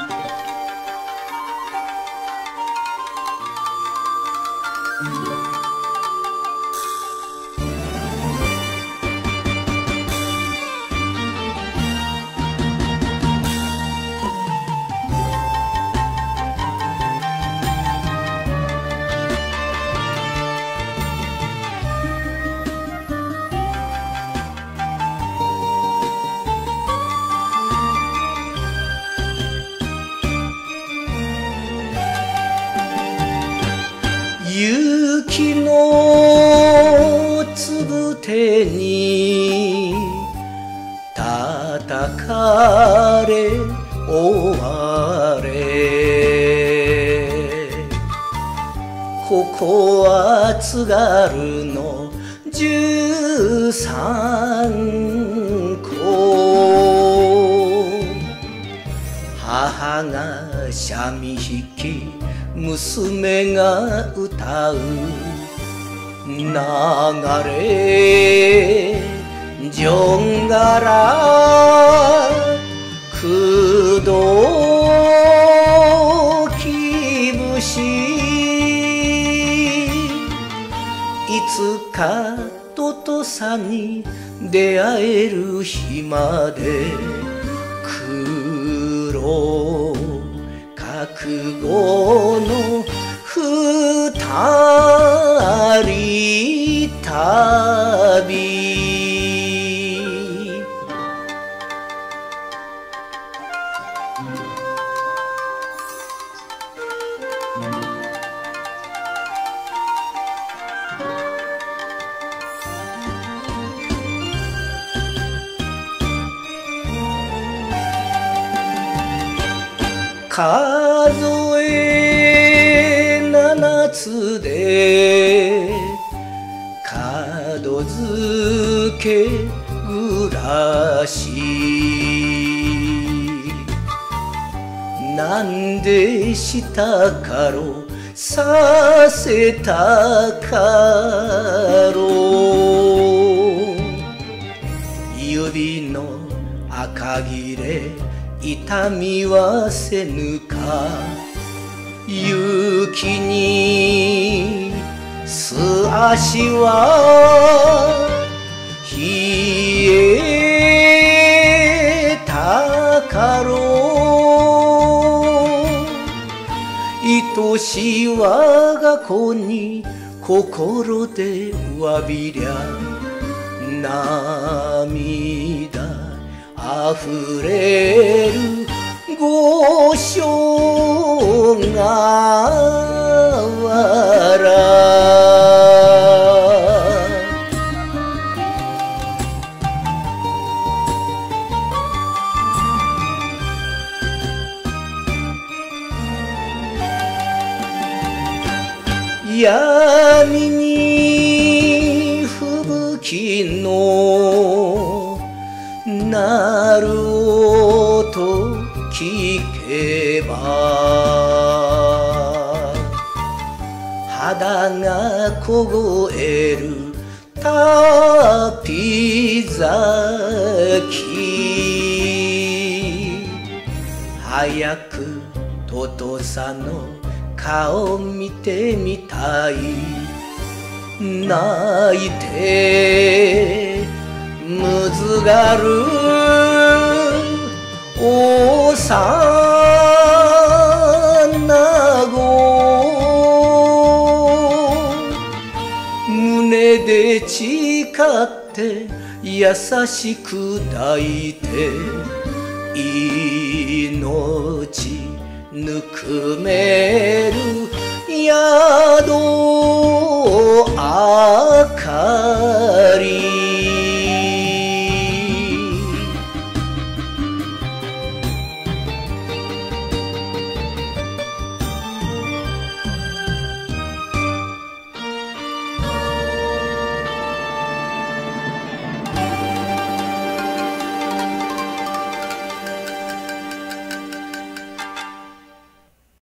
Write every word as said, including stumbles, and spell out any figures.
雪のつぶてに叩かれ終われ、ここは津軽の十三湖、母が三味弾き娘が歌う流れじょんがらくどき節、いつかととさに出会える日まで苦労覚悟の二人旅。数え七つで門付け暮らし、なんでしたかろうさせたかろう、指の赤切れ痛みはせぬか、雪に素足は冷えたかろう、愛しい我が子に心でわびりゃ涙あふれる御所川原、闇に吹雪の鳴る音聞けば、肌が凍えるタピ咲、早くととさの顔見てみたい、泣いてむずがる幼子、胸で誓って優しく抱いて命ぬくめる宿